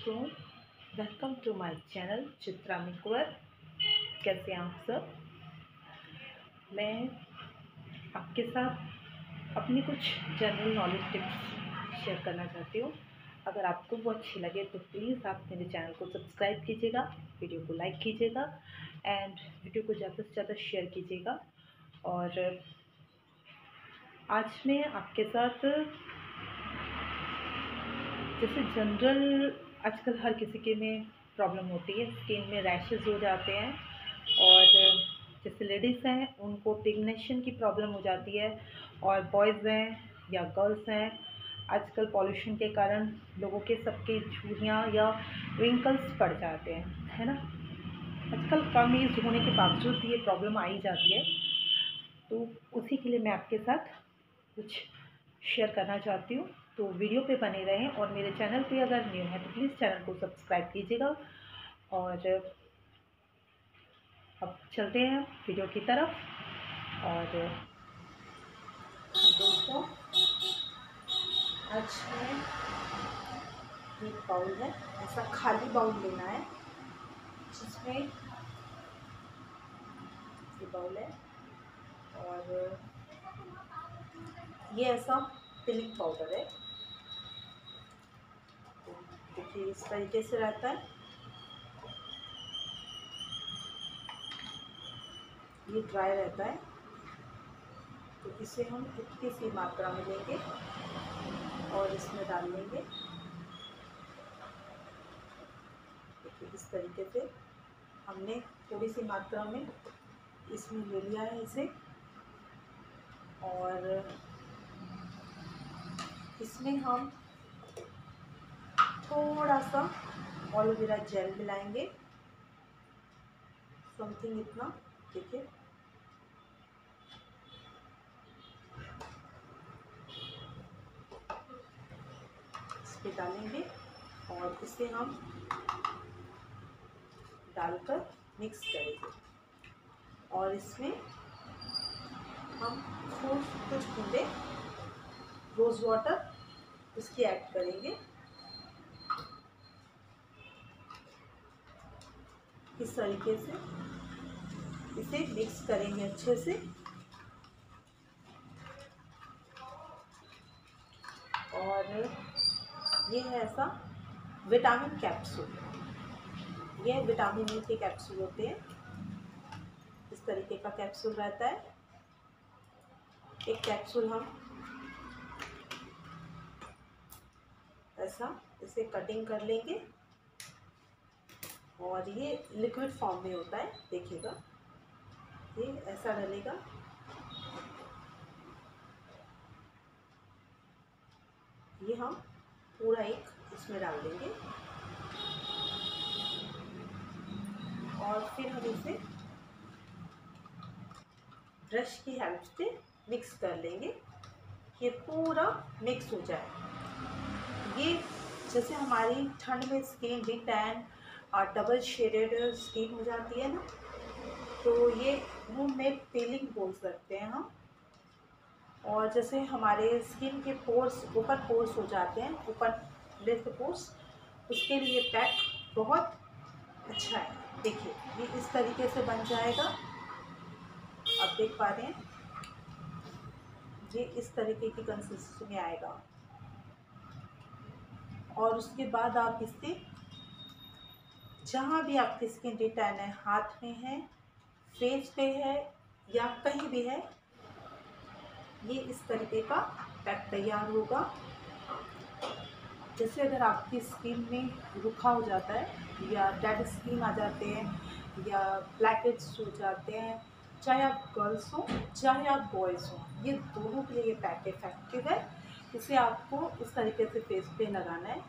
दोस्तों, welcome to my channel Chitra makeover. कैसे हैं आप सब? मैं आपके साथ अपनी कुछ जनरल नॉलेज टिप्स शेयर करना चाहती हूँ। अगर आपको वो अच्छी लगे तो प्लीज़ आप मेरे चैनल को सब्सक्राइब कीजिएगा, वीडियो को लाइक कीजिएगा एंड वीडियो को ज़्यादा से ज़्यादा शेयर कीजिएगा। और आज मैं आपके साथ जैसे जनरल आजकल हर किसी के में प्रॉब्लम होती है, स्किन में रैशेज़ हो जाते हैं और जैसे लेडीज़ हैं उनको पिगमेंटेशन की प्रॉब्लम हो जाती है, और बॉयज़ हैं या गर्ल्स हैं आजकल पॉल्यूशन के कारण लोगों के सबके झुर्रियाँ या रिंकल्स पड़ जाते हैं, है ना। आजकल कम एज होने के बावजूद ये प्रॉब्लम आ ही जाती है, तो उसी के लिए मैं आपके साथ कुछ शेयर करना चाहती हूँ। तो वीडियो पे बने रहें और मेरे चैनल पे अगर न्यू है तो प्लीज़ चैनल को सब्सक्राइब कीजिएगा। और अब चलते हैं वीडियो की तरफ। और दोस्तों, आज मैं एक बाउल है, ऐसा खाली बाउल लेना है जिसमें ये बाउल है और ये ऐसा फिलिंग पाउडर है। तो देखिए इस तरीके से रहता है, ये ड्राई रहता है। तो इसे हम इतनी सी मात्रा में लेंगे और इसमें डाल लेंगे। देखिए इस तरीके से हमने थोड़ी सी मात्रा में इसमें ले लिया है इसे, और इसमें हम थोड़ा सा एलोवेरा जेल मिलाएंगे, समथिंग इतना। देखिए इस पे डालेंगे और इसे हम डालकर मिक्स करेंगे, और इसमें हम कुछ बूंदे रोज़ वाटर इसकी ऐड करेंगे। इस तरीके से इसे मिक्स करेंगे अच्छे से। और ये है ऐसा विटामिन कैप्सूल, ये विटामिन ई के कैप्सूल होते हैं। इस तरीके का कैप्सूल रहता है। एक कैप्सूल हम ऐसा इसे कटिंग कर लेंगे, और ये लिक्विड फॉर्म में होता है। देखिएगा ये ऐसा डलेगा, ये हम पूरा एक इसमें डाल देंगे और फिर हम इसे ब्रश की हेल्प से मिक्स कर लेंगे। ये पूरा मिक्स हो जाए। ये जैसे हमारी ठंड में स्किन भी टैन और डबल शेडेड स्किन हो जाती है ना, तो ये मुंह में पीलिंग बोल सकते हैं हम। और जैसे हमारे स्किन के पोर्स ओपन पोर्स हो जाते हैं, ओपन लिप्ड पोर्स, उसके लिए पैक बहुत अच्छा है। देखिए ये इस तरीके से बन जाएगा, आप देख पा रहे हैं ये इस तरीके की कंसिस्टेंसी में आएगा। और उसके बाद आप इससे जहाँ भी आपकी स्किन टैन है, हाथ में है, फेस पे है या कहीं भी है, ये इस तरीके का पैक तैयार होगा। जैसे अगर आपकी स्किन में रूखा हो जाता है या डेड स्किन आ जाते हैं या ब्लैक हेड्स हो जाते हैं, चाहे आप गर्ल्स हो चाहे आप बॉयज़ हो, ये दोनों के लिए ये पैक इफेक्टिव है। इसे आपको इस तरीके से फेस पे लगाना है।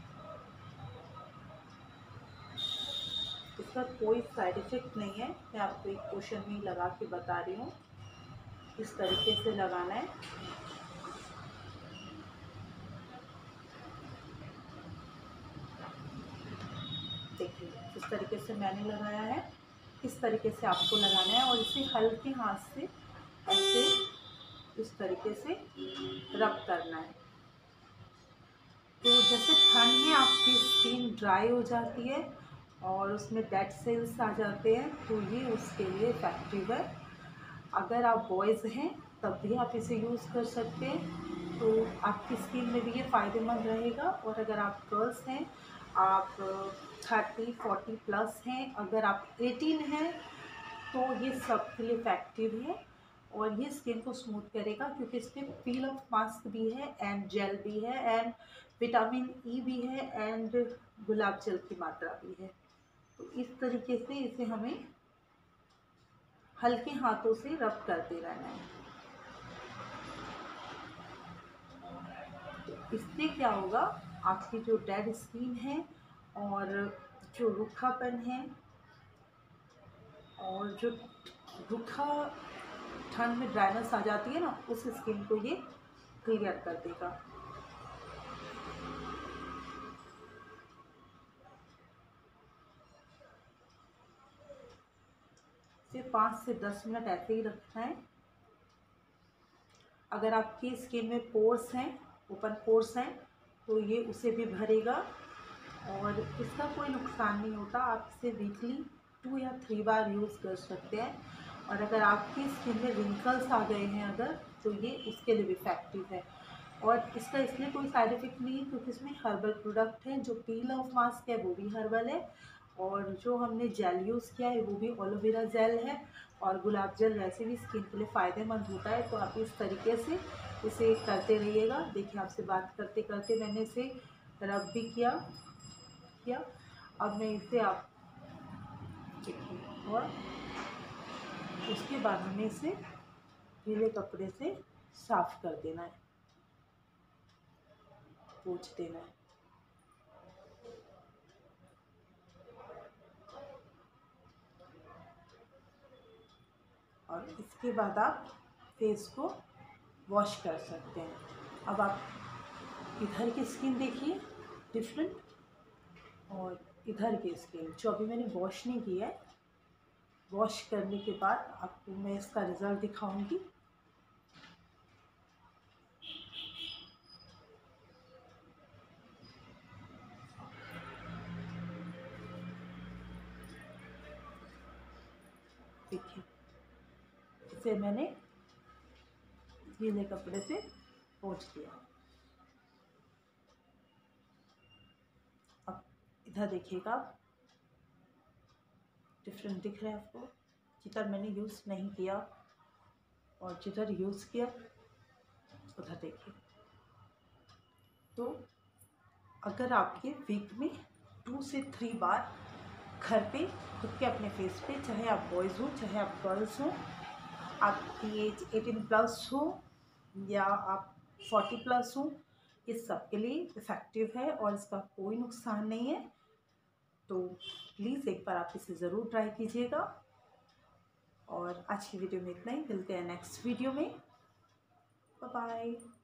इसका कोई साइड इफ़ेक्ट नहीं है, मैं आपको एक पोर्शन में लगा के बता रही हूँ। इस तरीके से लगाना है। देखिए इस तरीके से मैंने लगाया है, इस तरीके से आपको लगाना है, और इसे हल्के हाथ से ऐसे इस तरीके से रब करना है। तो जैसे ठंड में आपकी स्किन ड्राई हो जाती है और उसमें डेड सेल्स आ जाते हैं, तो ये उसके लिए इफेक्टिव है। अगर आप बॉयज़ हैं तब भी आप इसे यूज़ कर सकते हैं, तो आपकी स्किन में भी ये फ़ायदेमंद रहेगा। और अगर आप गर्ल्स हैं, आप 30-40 प्लस हैं, अगर आप 18 हैं, तो ये सबके लिए इफेक्टिव है। और ये स्किन को स्मूथ करेगा क्योंकि इसमें पील ऑफ मास्क भी है एंड जेल भी है एंड विटामिन ई भी है एंड गुलाब जल की मात्रा भी है। तो इस तरीके से इसे हमें हल्के हाथों से रब करते रहना है। तो इससे क्या होगा, आपकी जो डेड स्किन है और जो रूखापन है और जो रूखा ठंड में ड्राइनेस आ जाती है ना, उस स्किन को ये क्लियर कर देगा। सिर्फ 5 से 10 मिनट ऐसे ही रखना है। अगर आपकी स्किन में पोर्स हैं, ओपन पोर्स हैं, तो ये उसे भी भरेगा और इसका कोई नुकसान नहीं होता। आप इसे वीकली 2 या 3 बार यूज़ कर सकते हैं। और अगर आपकी स्किन में रिंकल्स आ गए हैं अगर, तो ये उसके लिए भी इफेक्टिव है। और इसका इसलिए कोई साइड इफ़ेक्ट नहीं है क्योंकि इसमें हर्बल प्रोडक्ट है। जो पील ऑफ मास्क है वो भी हर्बल है और जो हमने जेल यूज़ किया है वो भी एलोवेरा जेल है। और गुलाब जल वैसे भी स्किन के लिए फ़ायदेमंद होता है। तो आप इस तरीके से इसे करते रहिएगा। देखिए, आपसे बात करते करते मैंने इसे रब भी किया। अब मैं इसे आप देखिए, और उसके बाद हमें इसे गीले कपड़े से साफ़ कर देना है, पोंछ देना है। और इसके बाद आप फेस को वॉश कर सकते हैं। अब आप इधर की स्किन देखिए डिफरेंट, और इधर की स्किन जो अभी मैंने वॉश नहीं किया है, वॉश करने के बाद आपको मैं इसका रिज़ल्ट दिखाऊंगी। देखिए, इसे मैंने गीले कपड़े से पोंछ दिया। अब इधर देखिएगा, डिफरेंट दिख रहा है आपको। जिधर मैंने यूज़ नहीं किया और जिधर यूज़ किया उधर देखिए। तो अगर आपके वीक में 2 से 3 बार घर पे खुद के अपने फेस पे, चाहे आप बॉयज़ हो चाहे आप गर्ल्स हो, आपकी एज 18 प्लस हो या आप 40 प्लस हो, इस सब के लिए इफ़ेक्टिव है और इसका कोई नुकसान नहीं है। तो प्लीज़ एक बार आप इसे ज़रूर ट्राई कीजिएगा। और आज की वीडियो में इतना ही, मिलते हैं नेक्स्ट वीडियो में। Bye bye.